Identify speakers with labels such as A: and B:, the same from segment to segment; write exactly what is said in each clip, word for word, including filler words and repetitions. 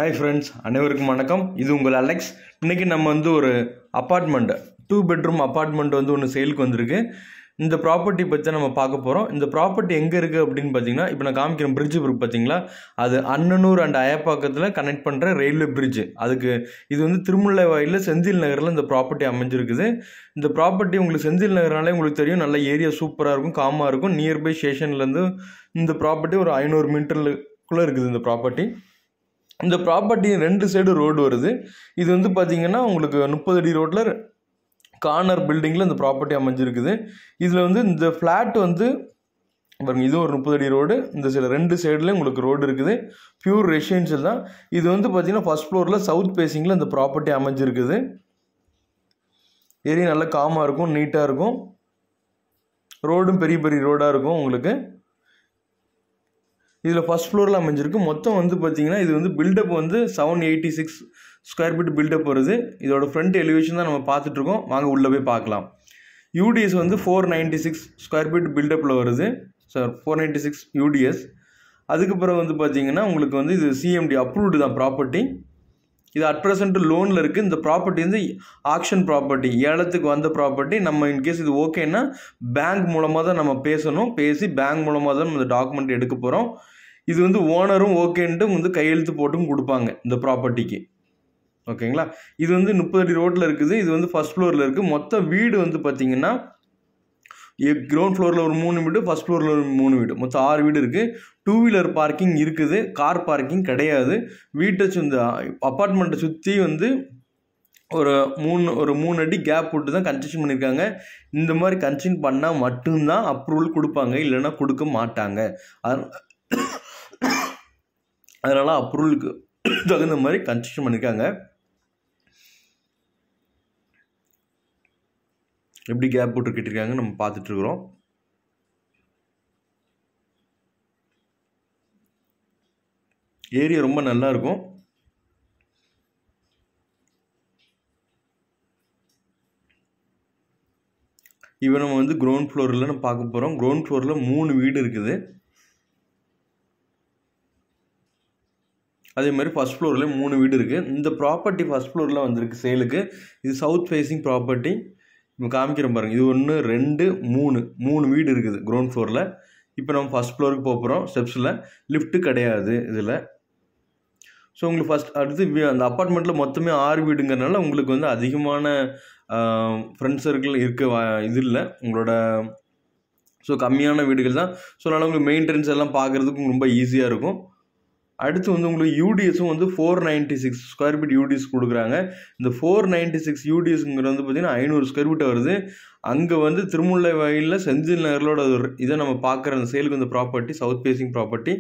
A: Hi friends, அனைவருக்கும் வணக்கம். இது உங்கள் அலெக்ஸ். இன்னைக்கு நம்ம வந்து ஒரு அபார்ட்மெண்ட் டூ பெட்ரூம் அபார்ட்மெண்ட் வந்து ஒன்று சேலுக்கு வந்திருக்கு. இந்த ப்ராப்பர்ட்டி பற்றி நம்ம பார்க்க போகிறோம். இந்த ப்ராப்பர்ட்டி எங்கே இருக்குது அப்படின்னு பார்த்தீங்கன்னா, இப்போ நான் காமிக்கிற பிரிட்ஜ் இருக்கு பார்த்தீங்களா, அது அன்னனூர் அண்ட் அயப்பாக்கத்தில் கனெக்ட் பண்ணுற ரயில்வே பிரிட்ஜ். அதுக்கு இது வந்து திருமுல்லைவாயிலில் செந்தில் நகரில் இந்த ப்ராப்பர்ட்டி அமைஞ்சிருக்குது. இந்த ப்ராப்பர்ட்டி உங்களுக்கு செந்தில் நகர்னாலே உங்களுக்கு தெரியும், நல்ல ஏரியா சூப்பராக இருக்கும், காமாக இருக்கும். நியர்பை ஸ்டேஷன்லேருந்து இந்த ப்ராப்பர்ட்டி ஒரு ஐநூறு மீட்டருக்குள்ளே இருக்குது. இந்த ப்ராப்பர்ட்டி இந்த ப்ராப்பர்ட்டி ரெண்டு சைடு ரோடு வருது. இது வந்து பார்த்தீங்கன்னா உங்களுக்கு முப்பது அடி ரோட்டில் கார்னர் பில்டிங்கில் இந்த ப்ராப்பர்ட்டி அமைஞ்சிருக்குது. இதில் வந்து இந்த ஃப்ளாட் வந்து பாருங்கள், இது ஒரு முப்பது அடி ரோடு. இந்த சில ரெண்டு சைட்லேயும் உங்களுக்கு ரோடு இருக்குது. பியூர் ரெசிடென்ஷியல் தான். இது வந்து பார்த்தீங்கன்னா ஃபர்ஸ்ட் ஃப்ளோரில் சவுத் ஃபேஸிங்கில் இந்த ப்ராப்பர்ட்டி அமைஞ்சிருக்குது. ஏரியா நல்லா காமாக இருக்கும், நீட்டாக இருக்கும். ரோடும் பெரிய பெரிய ரோடாக இருக்கும் உங்களுக்கு. இதில் ஃபஸ்ட் ஃப்ளோரில் அமைஞ்சிருக்கு. மொத்தம் வந்து பார்த்தீங்கன்னா இது வந்து பில்டப் வந்து seven eighty six square feet built up வருது. இதோட ஃப்ரண்ட் எலிவேஷன் தான் நம்ம பார்த்துட்ருக்கோம். வாங்க உள்ளே போய் பார்க்கலாம். யூடிஎஸ் வந்து four ninety six square feet பில்டப்பில் வருது sir, four ninety six UDS. அதுக்கப்புறம் வந்து பார்த்தீங்கன்னா உங்களுக்கு வந்து இது சிஎம்டி அப்ரூவ்டு தான் ப்ராப்பர்ட்டி. இது அட் ப்ரெசென்ட் லோனில் இருக்குது. இந்த ப்ராப்பர்ட்டி வந்து ஆக்ஷன் ப்ராப்பர்ட்டி, ஏலத்துக்கு வந்த ப்ராப்பர்ட்டி. நம்ம இன்கேஸ் இது ஓகேன்னா பேங்க் மூலமாக தான் நம்ம பேசணும். பேசி பேங்க் மூலமாக தான் நம்ம இந்த டாக்குமெண்ட் எடுக்க போகிறோம். இது வந்து ஓனரும் ஓகேன்ட்டு வந்து கையெழுத்து போட்டும் கொடுப்பாங்க இந்த ப்ராப்பர்ட்டிக்கு. ஓகேங்களா. இது வந்து முப்பது அடி ரோட்டில் இருக்குது. இது வந்து ஃபஸ்ட் ஃப்ளோரில் இருக்குது. மொத்த வீடு வந்து பார்த்தீங்கன்னா கிரவுண்ட் ஃப்ளோரில் ஒரு மூணு வீடு, ஃபஸ்ட் ஃப்ளோரில் ஒரு மூணு வீடு, மொத்தம் ஆறு வீடு இருக்குது. டூ வீலர் பார்க்கிங் இருக்குது, கார் பார்க்கிங் கிடையாது. வீட்டை இந்த அப்பார்ட்மெண்ட்டை சுற்றி வந்து ஒரு மூணு ஒரு மூணு அடி கேப் விட்டு தான் கன்ஸ்ட்ரக்ஷன் பண்ணியிருக்காங்க. இந்த மாதிரி கன்ஸ்ட்ரக்ஷன் பண்ணால் மட்டும்தான் அப்ரூவல் கொடுப்பாங்க, இல்லைன்னா கொடுக்க மாட்டாங்க. அதனால் அப்ரூவலுக்கு தகுந்த மாதிரி கன்ஸ்ட்ரக்ஷன் பண்ணியிருக்காங்க. எப்படி கேப் போட்டு கட்டியிருக்காங்க நம்ம பார்த்துட்ருக்குறோம். ஏரியா ரொம்ப நல்லா இருக்கும். இப்போ நம்ம வந்து கிரவுண்ட் ஃப்ளோரில் நம்ம பார்க்க போகிறோம். கிரவுண்ட் ஃப்ளோரில் மூணு வீடு இருக்குது. அதே மாதிரி ஃபஸ்ட் ஃப்ளோரில் மூணு வீடு இருக்குது. இந்த ப்ராப்பர்ட்டி ஃபஸ்ட் ஃப்ளோரில் வந்திருக்கு சேலுக்கு. இது சவுத் ஃபேஸிங் ப்ராப்பர்ட்டி. இப்போ காமிக்கிறோம் பாருங்கள். இது ஒன்று ரெண்டு மூணு மூணு வீடு இருக்குது கிரவுண்ட் ஃப்ளோரில். இப்போ நம்ம ஃபஸ்ட் ஃப்ளோருக்கு போக போகிறோம். ஸ்டெப்ஸில் லிஃப்ட்டு கிடையாது இதில். ஸோ உங்களுக்கு ஃபஸ்ட் அடுத்து அந்த அப்பார்ட்மெண்ட்டில் மொத்தமே ஆறு வீடுங்கிறதுனால உங்களுக்கு வந்து அதிகமான ஃப்ரெண்ட் சர்க்கிள் இருக்க இது இல்லை உங்களோட. ஸோ கம்மியான வீடுகள் தான். ஸோ அதனால் உங்களுக்கு மெயின்டெனன்ஸ் எல்லாம் பார்க்குறதுக்கு ரொம்ப ஈஸியாக இருக்கும். அடுத்து வந்து உங்களுக்கு யூடிஎஸும் வந்து four ninety six square feet UDS கொடுக்குறாங்க. இந்த ஃபோர் நைன்ட்டி சிக்ஸ் யூடிஎஸ்ங்கிறது வந்து பார்த்தீங்கன்னா ஐநூறு ஸ்கொயர் ஃபீட் வருது. அங்கே வந்து திருமுல்லைவாயிலில் செந்தில் நகரோட இதை நம்ம பார்க்குற அந்த சேலுக்கு வந்து property south facing property.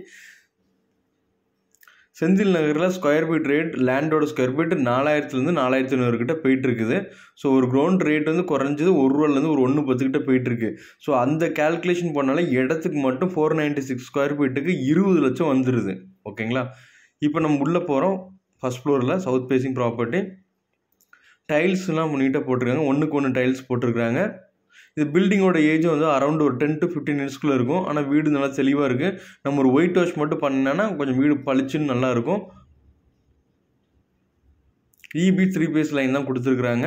A: Senthil நகரில் ஸ்கொயர் ஃபீட் ரேட் லேண்டோட ஸ்கொயர் ஃபீட் நாலாயிரத்துலேருந்து நாலாயிரத்தி ஐநூறு கிட்ட போயிட்டு இருக்குது. ஸோ ஒரு கிரவுண்ட் ரேட் வந்து குறைஞ்சது ஒரு ரூபாலேருந்து ஒரு ஒன்று பத்து கிட்ட போயிட்டு இருக்கு. ஸோ அந்த கேல்குலேஷன் பண்ணாலே இடத்துக்கு மட்டும் ஃபோர் நைன்ட்டி சிக்ஸ் ஸ்கொயர் ஃபீட்டுக்கு இருபது லட்சம் வந்துடுது. ஓகேங்களா. இப்போ நம்ம உள்ளே போகிறோம். ஃபஸ்ட் ஃப்ளோரில் சவுத் ஃபேஸிங் ப்ராப்பர்ட்டி. டைல்ஸ்லாம் நீட்டாக போட்டிருக்காங்க. ஒன்றுக்கு ஒன்று டைல்ஸ் போட்டிருக்காங்க. இது பில்டிங்கோட ஏஜ் வந்து அரௌண்ட் ஒரு டென் டு ஃபிஃப்டீன் இயர்ஸ்க்குள்ளே இருக்கும். ஆனால் வீடு நல்லா தெளிவாக இருக்குது. நம்ம ஒரு ஒயிட் வாஷ் மட்டும் பண்ணோன்னா கொஞ்சம் வீடு பளிச்சுன்னு நல்லாயிருக்கும். இபி த்ரீ பேஸ் லைன் தான் கொடுத்துருக்குறாங்க.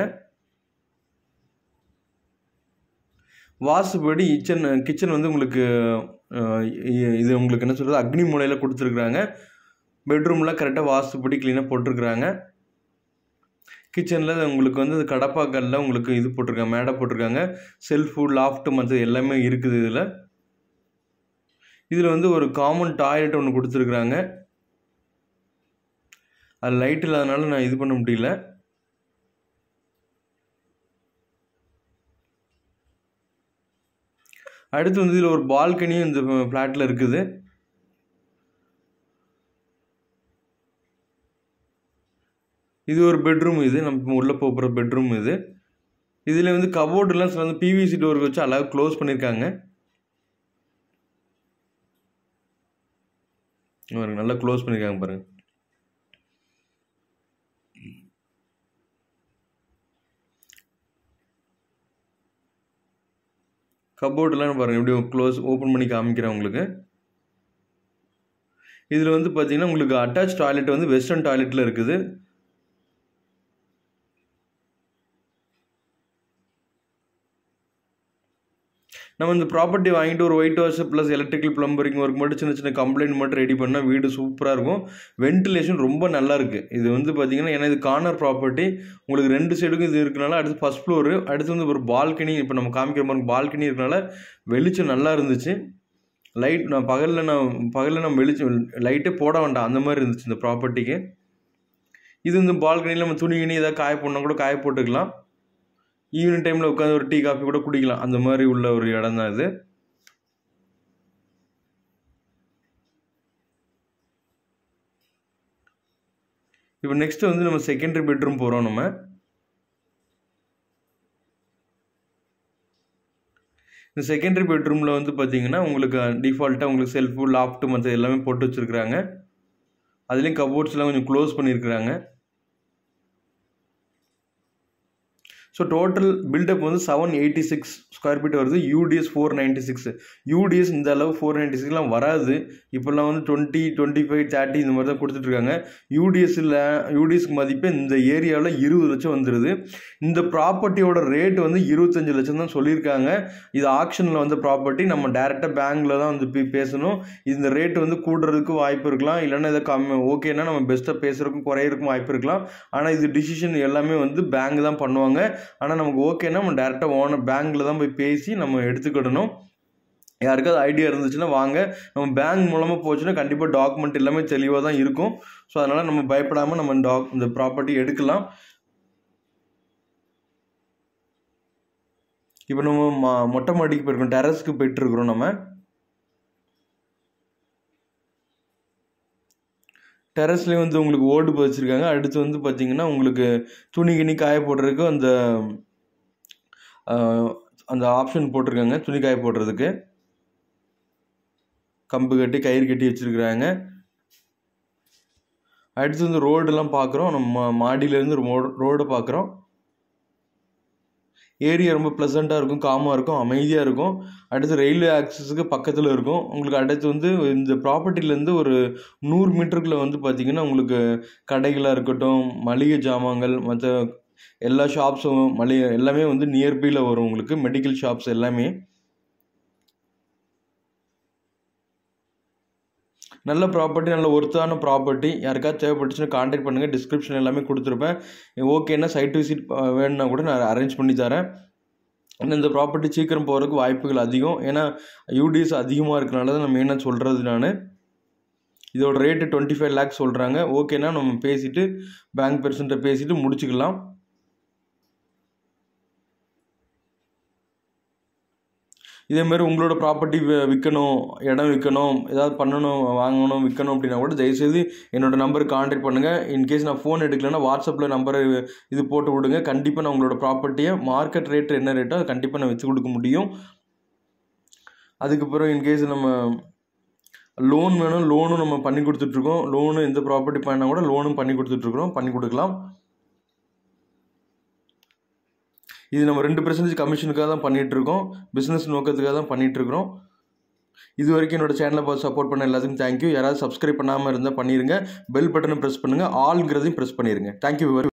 A: வாசுபடி கிச்சன் கிச்சன் வந்து உங்களுக்கு இது உங்களுக்கு என்ன சொல்கிறது அக்னி மூலையில் கொடுத்துருக்குறாங்க. பெட்ரூம்லாம் கரெக்டாக வாசுபடி க்ளீனாக போட்டிருக்குறாங்க. கிச்சனில் உங்களுக்கு வந்து கடப்பாக்கல்ல உங்களுக்கு இது போட்டிருக்காங்க, மேடை போட்டிருக்காங்க. செல்ஃபு லாஃப்ட்டு மற்ற எல்லாமே இருக்குது இதில். இதில் வந்து ஒரு காமன் டாய்லெட் ஒன்று கொடுத்துருக்குறாங்க. அது லைட் இல்லாதனால நான் இது பண்ண முடியல. அடுத்து வந்து இதில் ஒரு பால்கனியும் இந்த ஃப்ளாட்டில் இருக்குது. இது ஒரு பெட்ரூம். இது நம்ம உள்ளே போகிற பெட்ரூம் இது. இதில் வந்து கபோர்டுலாம் சில வந்து பிவிசி டோர் வச்சு அழகாக க்ளோஸ் பண்ணியிருக்காங்க. நல்லா க்ளோஸ் பண்ணியிருக்காங்க பாருங்கள். கபோர்டுலாம் பாருங்கள் எப்படி க்ளோஸ் ஓப்பன் பண்ணி காமிக்கிறேன் உங்களுக்கு. இதில் வந்து பார்த்தீங்கன்னா உங்களுக்கு அட்டாச் டாய்லெட் வந்து வெஸ்டர்ன் டாய்லெட்டில் இருக்குது. நம்ம இந்த ப்ராப்பர்ட்டி வாங்கிட்டு ஒரு white wash plus electrical plumbing work மட்டும் சின்ன சின்ன கம்ப்ளைண்ட் மட்டும் ரெடி பண்ணால் வீடு சூப்பராக இருக்கும். வென்டிலேஷன் ரொம்ப நல்லா இருக்குது. இது வந்து பார்த்தீங்கன்னா ஏன்னா இது கார்னர் ப்ராப்பர்ட்டி, உங்களுக்கு ரெண்டு சைடுக்கும் இது இருக்கனால அடுத்து ஃபஸ்ட் ஃப்ளோரு, அடுத்து வந்து ஒரு பால்கனி, இப்போ நம்ம காமிக்கிற மாதிரி பால்கனி இருக்கனால வெளிச்சம் நல்லா இருந்துச்சு. லைட் நான் பகலில் நான் பகலில் நம்ம வெளிச்சம் லைட்டே போட வேண்டாம் அந்த மாதிரி இருந்துச்சு இந்த ப்ராப்பர்ட்டிக்கு. இது இந்த பால்கனியில் நம்ம துணி கிணி ஏதாவது காய போடணும் கூட காய போட்டுக்கலாம். ஈவினிங் டைமில் உட்காந்து ஒரு டீ காஃபி கூட குடிக்கலாம். அந்த மாதிரி உள்ள ஒரு இடம் தான் இது. இப்போ நெக்ஸ்ட் வந்து நம்ம செகண்டரி பெட்ரூம் போகிறோம். நம்ம இந்த செகண்டரி பெட்ரூமில் வந்து பார்த்தீங்கன்னா உங்களுக்கு டிஃபால்ட்டாக உங்களுக்கு செல்ஃபு லாஃப்ட்டு மற்ற எல்லாமே போட்டு வச்சுருக்குறாங்க. அதுலேயும் கபோர்ட்ஸ்லாம் கொஞ்சம் க்ளோஸ் பண்ணியிருக்கிறாங்க. ஸோ டோட்டல் பில்டப் வந்து seven eighty six square feet வருது. UDS four ninety six UDS இந்த அளவு ஃபோர் நைன்ட்டி சிக்ஸ்லாம் வராது. இப்போல்லாம் வந்து டுவெண்ட்டி டுவெண்ட்டி ஃபைவ் தேர்ட்டி இந்த மாதிரி தான் கொடுத்துட்ருக்காங்க. யூடிஎஸ்ஸில் யூடிஎஸ்க்கு மதிப்பே இந்த ஏரியாவில் இருபது லட்சம் வந்துடுது. இந்த ப்ராப்பர்ட்டியோட ரேட் வந்து இருபத்தஞ்சி லட்சம் தான் சொல்லியிருக்காங்க. இது ஆக்ஷனில் வந்த ப்ராப்பர்ட்டி. நம்ம டேரெக்டாக பேங்கில் தான் வந்து போய் பேசணும். இந்த ரேட் வந்து கூடுறதுக்கு வாய்ப்பு இருக்கலாம், இல்லைன்னா இதை கம்மி ஓகேன்னா நம்ம பெஸ்ட்டாக பேசுகிறதுக்கும் குறையிறதுக்கும் வாய்ப்பு இருக்கலாம். ஆனால் இது டிசிஷன் எல்லாமே வந்து பேங்க் தான் பண்ணுவாங்க. ஆனால் நமக்கு ஓகேன்னா நம்ம டேரெக்டாக ஓனர் பேங்க்கில் தான் போய் பேசி நம்ம எடுத்துக்கிடணும். யாருக்காவது ஐடியா இருந்துச்சுன்னா வாங்க, நம்ம பேங்க் மூலமாக போச்சுன்னா கண்டிப்பாக டாக்குமெண்ட் எல்லாமே தெளிவாக தான் இருக்கும். ஸோ அதனால் நம்ம பயப்படாமல் நம்ம டாக் இந்த ப்ராப்பர்ட்டி எடுக்கலாம். இப்போ நம்ம மா மொட்டை மாடிக்கு போயிருக்கோம், டெரஸ்க்கு போயிட்டுருக்குறோம். நம்ம டெரஸ்லேயும் வந்து உங்களுக்கு ஓடு பதிச்சிருக்காங்க. அடுத்து வந்து பார்த்தீங்கன்னா உங்களுக்கு துணி கிணி காய போடுறதுக்கு அந்த அந்த ஆப்ஷன் போட்டிருக்காங்க. துணி காய போடுறதுக்கு கம்பு கட்டி கயிறு கட்டி வச்சுருக்குறாங்க. அடுத்து வந்து ரோடெல்லாம் பார்க்குறோம். நம்ம மாடியிலேருந்து ரோடு பார்க்குறோம். ஏரியா ரொம்ப ப்ளசண்ட்டாக இருக்கும், காமாக இருக்கும், அமைதியாக இருக்கும். அடுத்து ரயில்வே ஆக்சஸுக்கு பக்கத்தில் இருக்கும். உங்களுக்கு அடுத்து வந்து இந்த ப்ராப்பர்ட்டிலேருந்து ஒரு நூறு மீட்டருக்குள்ளே வந்து பார்த்திங்கன்னா உங்களுக்கு கடைகளாக இருக்கட்டும், மளிகை ஜாமான்கள், மற்ற எல்லா ஷாப்ஸும் மளிகை எல்லாமே வந்து நியர்பையில் வரும். உங்களுக்கு மெடிக்கல் ஷாப்ஸ் எல்லாமே நல்ல ப்ராப்பர்ட்டி, நல்ல ஒர்த்தான ப்ராப்பர்ட்டி. யாருக்காவது தேவைப்பட்டுச்சுன்னா கான்டாக்ட் பண்ணுங்கள். டிஸ்கிரிப்ஷன் எல்லாமே கொடுத்துருப்பேன். ஓகேன்னா சைட் விசிட் வேணுன்னா கூட நான் அரேஞ்ச் பண்ணி தரேன். ஆனால் இந்த ப்ராப்பர்ட்டி சீக்கிரம் போகிறதுக்கு வாய்ப்புகள் அதிகம். ஏன்னா யூடிஎஸ் அதிகமாக இருக்கனால தான் நம்ம என்ன சொல்கிறது. நான் இதோட ரேட்டு டுவெண்ட்டி ஃபைவ் லேக்ஸ் சொல்கிறாங்க. ஓகேன்னா நம்ம பேசிவிட்டு பேங்க் பெர்சன்ட்டை பேசிவிட்டு முடிச்சுக்கலாம். இதேமாதிரி உங்களோட ப்ராப்பர்ட்டி விற்கணும், இடம் விற்கணும், ஏதாவது பண்ணணும், வாங்கணும், விற்கணும் அப்படின்னா கூட தயவுசெய்து என்னோடய நம்பருக்கு கான்டாக்ட் பண்ணுங்கள். இன்கேஸ் நான் ஃபோன் எடுக்கலைன்னா வாட்ஸ்அப்பில் நம்பரை இது போட்டு விடுங்க. கண்டிப்பாக நான் உங்களோட ப்ராப்பர்ட்டியை மார்க்கெட் ரேட் என்ன ரேட்டோ அதை கண்டிப்பாக நான் விற்று கொடுக்க முடியும். அதுக்கப்புறம் இன்கேஸ் நம்ம லோன் வேணும், லோனும் நம்ம பண்ணி கொடுத்துட்ருக்கோம். லோனு எந்த ப்ராப்பர்ட்டி பண்ணால் கூட லோனும் பண்ணி கொடுத்துட்ருக்குறோம், பண்ணி கொடுக்கலாம். இது நம்ம ரெண்டு பர்சன்டேஜ் கமிஷனுக்காக தான் பண்ணிகிட்ருக்கோம், பிஸ்னஸ் நோக்கத்துக்காக தான் பண்ணிகிட்ருக்குறோம். இது வரைக்கும் என்னோடய சேனலை பார்த்து சப்போர்ட் பண்ண எல்லாத்துக்கும் தேங்க்யூ. யாராவது சப்ஸ்கிரைப் பண்ணாமல் இருந்தால் பண்ணிடுங்க. பெல் பட்டனை ப்ரெஸ் பண்ணுங்கள், ஆல்ங்கிறதையும் ப்ரெஸ் பண்ணிடுங்க. தேங்க்யூ.